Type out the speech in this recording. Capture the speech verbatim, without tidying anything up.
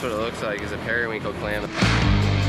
That's what it looks like, is a periwinkle clam.